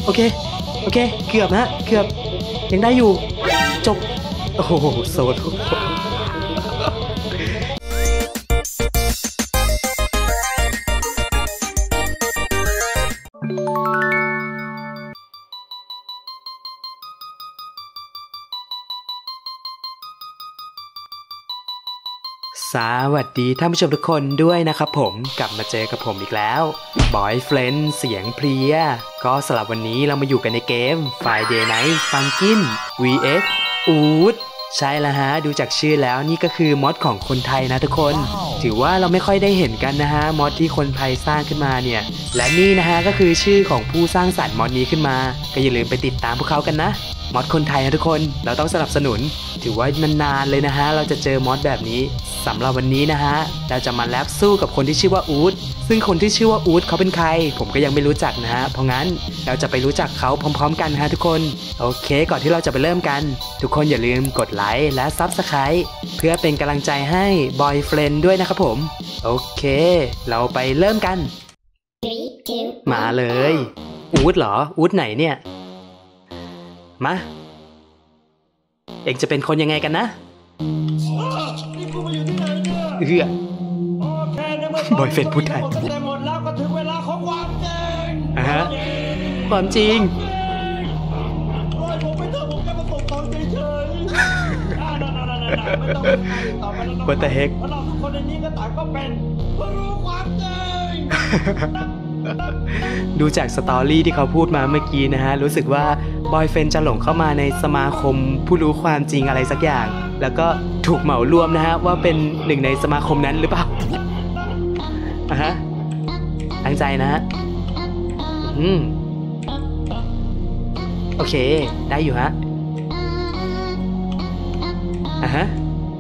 โอเคเกือบนะเกือบยังได้อยู่จบโอ้โหโซโล่สวัสดีท่านผู้ชมทุกคนด้วยนะครับผมกลับมาเจอกับผมอีกแล้วบอยเฟรนด์เสียงเพลียก็สำหรับวันนี้เรามาอยู่กันในเกม Friday Night Funkin' vs อูดใช่แล้วฮะดูจากชื่อแล้วนี่ก็คือมอดของคนไทยนะทุกคนถือว่าเราไม่ค่อยได้เห็นกันนะฮะมอดที่คนไทยสร้างขึ้นมาเนี่ยและนี่นะฮะก็คือชื่อของผู้สร้างสรรค์มอดนี้ขึ้นมาก็อย่าลืมไปติดตามพวกเขากันนะมอดคนไทยนะทุกคนเราต้องสนับสนุนถือว่านานๆเลยนะฮะเราจะเจอมอดแบบนี้สำหรับวันนี้นะฮะเราจะมาแลบสู้กับคนที่ชื่อว่าอูดซึ่งคนที่ชื่อว่าอูดเขาเป็นใครผมก็ยังไม่รู้จักนะฮะเพราะงั้นเราจะไปรู้จักเขาพร้อมๆกันฮะทุกคนโอเคก่อนที่เราจะไปเริ่มกันทุกคนอย่าลืมกดไลค์และ Subscribe เพื่อเป็นกำลังใจให้บอยเฟรนด์ด้วยนะครับผมโอเคเราไปเริ่มกันมาเลยอูดเหรออูดไหนเนี่ยมาเอ็งจะเป็นคนยังไงกันนะบอยเฟรนด์พูดไทยหมดแล้วก็ถึงเวลาของความจริงความจริงผมไม่ต้องผมจะมาส่งของเฉยๆไม่ต้องต่อไปแล้วWhat the heckเพราะเราทุกคนในนี้ก็ต่างก็เป็นผู้รู้ความจริงดูจากสตอรี่ที่เขาพูดมาเมื่อกี้นะฮะรู้สึกว่าบอยเฟรนด์จะหลงเข้ามาในสมาคมผู้รู้ความจริงอะไรสักอย่างแล้วก็ถูกเหมารวมนะฮะว่าเป็นหนึ่งในสมาคมนั้นหรือเปล่าฮะตั้งใจนะฮะโอเคได้อยู่ฮะฮะ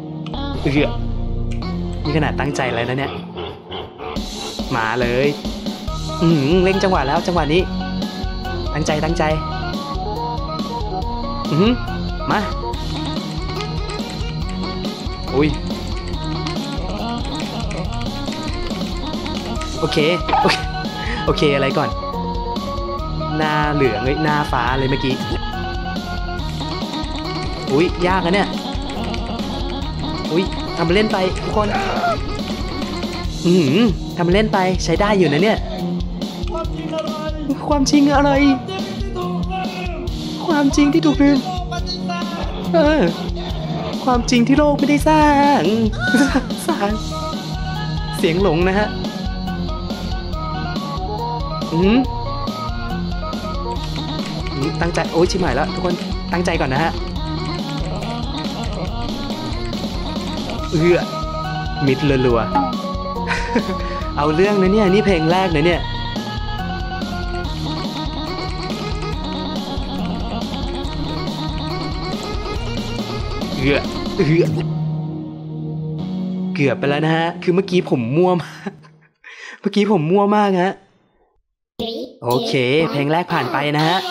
นี่ขนาดตั้งใจเลยนะเนี่ยมาเลยเร่งจังหวะแล้วจังหวะนี้ตั้งใจมาอุ้ยโอเคอะไรก่อนหน้าเหลืองเลยหน้าฟ้าเลยเมื่อกี้อุ้ยยากนะเนี่ยอุ้ยทำเล่นไปทุกคนทำเล่นไปใช้ได้อยู่นะเนี่ยความจริงอะไรความจริงที่ถูกลืมความจริงที่โลกไม่ได้สร้างเสียงหลงนะฮะตั้งใจโอ้ยชิบหายแล้วทุกคนตั้งใจก่อนนะฮะมิดรัวๆเอาเรื่องนะเนี่ยนี่เพลงแรกนะเนี่ยเกือบไปแล้วนะฮะคือเมื่อกี้ผมมั่วมากฮะโอเคเพลงแรกผ่านไปนะฮะ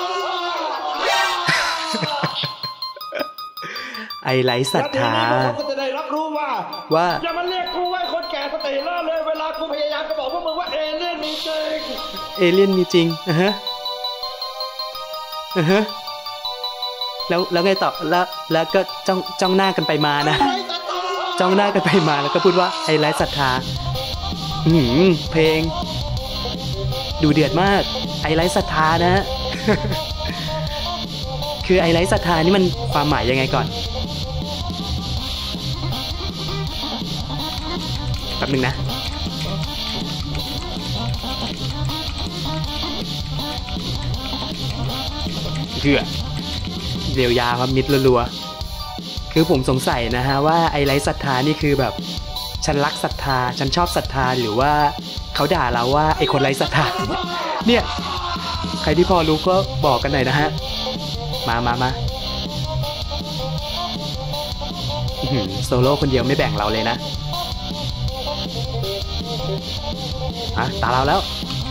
ไอไลท์ศรัทธาก็จะได้รับรู้ว่าอย่ามาเรียกกูว่าคนแก่สติเลิศเลยเวลากูพยายามจะบอกพวกมึงว่าเอเลี่ยนมีจริงแล้วไงต่อแล้วก็จ้องหน้ากันไปมานะจ้องหน้ากันไปมาแล้วก็พูดว่าไอไลท์ศรัทธาเพลงดูเดือดมากไอไลท์ศรัทธานะคือไอไลท์ศรัทธานี่มันความหมายยังไงก่อนแป๊บนึงนะเรียวยาครับมิดรัวๆคือผมสงสัยนะฮะว่าไอไลท์ศรัทธานี่คือแบบฉันรักศรัทธาฉันชอบศรัทธาหรือว่าเขาด่าเราว่าไอคนไร้ศรัทธาเนี่ยใครที่พอรู้ก็บอกกันหน่อยนะฮะมาโซโล่คนเดียวไม่แบ่งเราเลยนะตาเราแล้ว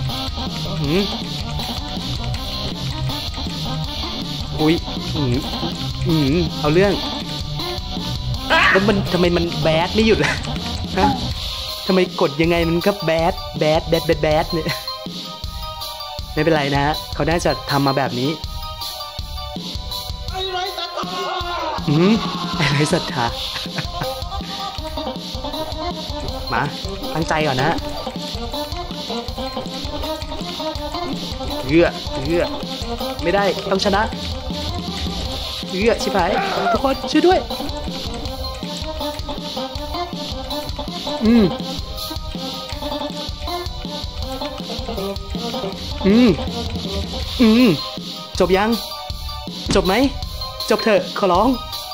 อุ้ยเอาเรื่องแล้วมันทำไมมันแบดไม่หยุดเลยฮะทำไมกดยังไงมันก็แบดเนี่ยไม่เป็นไรนะเขาน่าจะทำมาแบบนี้ไอ้ไรศรัทธามาตั้งใจก่อนนะเอื้อไม่ได้ต้องชนะเอื้อชิบหายทุกคนช่วยด้วยจบยังจบไหมจบเถอะขอร้อง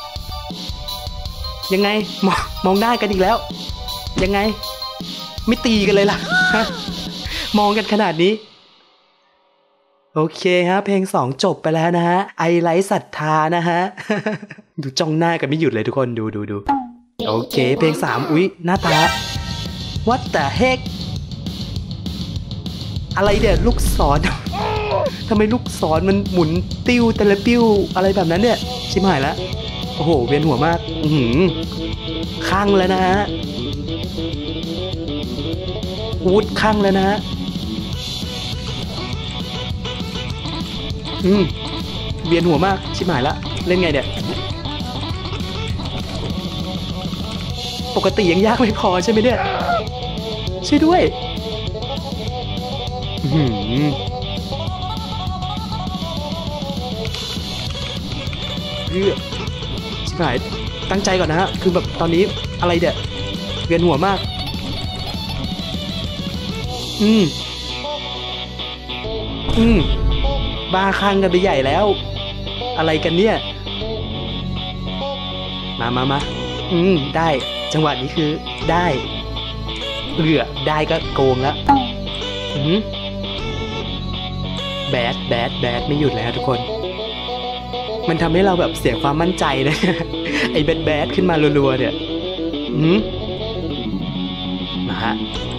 ยังไงมองหน้ากันอีกแล้วยังไงไม่ตีกันเลยล่ะ มองกันขนาดนี้โอเคฮะเพลง2จบไปแล้วนะฮะไอไลท์ศรัทธานะฮะ ดูจ้องหน้ากันไม่หยุดเลยทุกคนดูโอเคเพลง3อุ๊ยหน้าตา What the heck อะไรเดี๋ยลูกศร ทำไมลูกศรมันหมุนติ้วแต่ละปิ้วอะไรแบบนั้นเนี่ยชิบหายแล้วโอ้โหเวียนหัวมากข้างแล้วนะฮะวูดข้างแล้วนะฮะเวียนหัวมากชิบหายละเล่นไงเนี่ยปกติยังยากไม่พอใช่ไหมเนี่ยช่วยด้วยชิบหายตั้งใจก่อนนะฮะคือแบบตอนนี้อะไรเนี่ยเวียนหัวมากบ้าคลั่งกันไปใหญ่แล้วอะไรกันเนี่ยมาได้จังหวะนี้คือได้ได้ก็โกงแล้วแบดไม่หยุดเลยฮะทุกคนมันทำให้เราแบบเสียความมั่นใจนะ ไอ้แบดขึ้นมารัวๆเนี่ยมาฮะ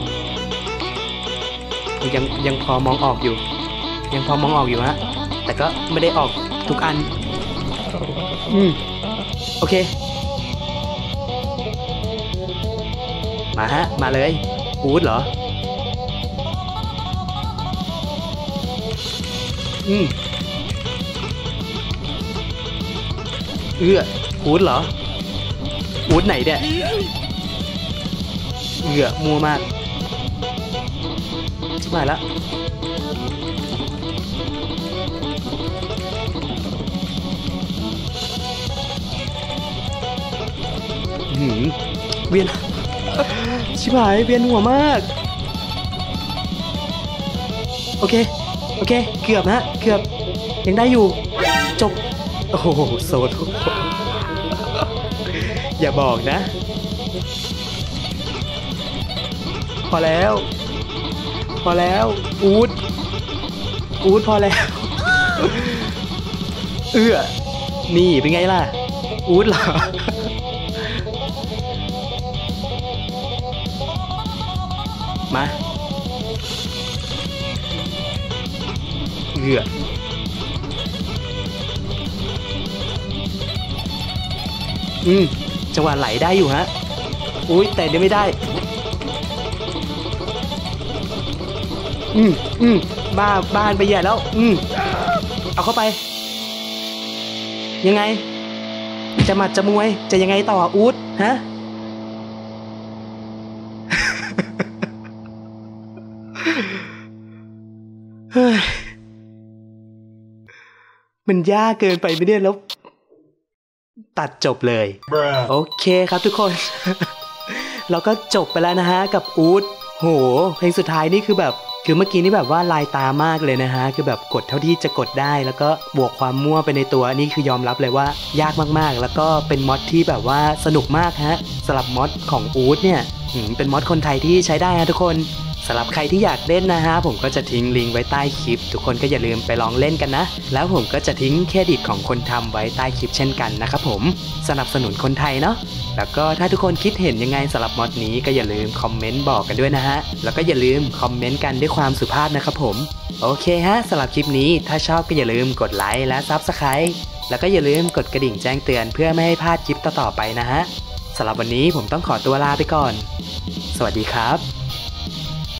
ยังพอมองออกอยู่ฮะแต่ก็ไม่ได้ออกทุกอันโอเคมาฮะมาเลยอู๊ดเหรออู๊ดเหรออู๊ดไหนเนี่ยมัวมากชิบหายแล้วเวียนชิบหายเวียนหัวมากโอเคเกือบนะเกือบยังได้อยู่จบโอ้โหโซด อย่าบอกนะพอแล้วอูดพอแล้วนี่เป็นไงล่ะอูดเหรอมาจังหวะไหลได้อยู่ฮะอุ้ยแต่เดี๋ยวไม่ได้บ้านไปใหญ่แล้วเอาเข้าไปยังไงจะหมัดจะมวยจะยังไงต่ออูดฮะ มันยากเกินไปไม่ได้แล้วตัดจบเลยโอเคครับทุกคน เราก็จบไปแล้วนะฮะกับอู๊ดโหเพลงสุดท้ายนี่คือแบบคือเมื่อกี้นี่แบบว่าลายตามากเลยนะฮะคือแบบกดเท่าที่จะกดได้แล้วก็บวกความมั่วไปในตัวนี่คือยอมรับเลยว่ายากมากๆแล้วก็เป็นมอดที่แบบว่าสนุกมากฮะสำหรับมอดของอู๊ดเนี่ยเป็นมอดคนไทยที่ใช้ได้ฮะทุกคนสำหรับใครที่อยากเล่นนะฮะผมก็จะทิ้งลิงก์ไว้ใต้คลิปทุกคนก็อย่าลืมไปลองเล่นกันนะแล้วผมก็จะทิ้งเครดิตของคนทำไว้ใต้คลิปเช่นกันนะครับผมสนับสนุนคนไทยเนาะแล้วก็ถ้าทุกคนคิดเห็นยังไงสำหรับมอดนี้ก็อย่าลืมคอมเมนต์บอกกันด้วยนะฮะแล้วก็อย่าลืมคอมเมนต์กันด้วยความสุภาพนะครับผมโอเคฮะสำหรับคลิปนี้ถ้าชอบก็อย่าลืมกดไลค์และซับสไครป์แล้วก็อย่าลืมกดกระดิ่งแจ้งเตือนเพื่อไม่ให้พลาดคลิปต่อๆไปนะฮะสำหรับวันนี้ผมต้องขอตัวลาไปก่อนสวัสดีครับ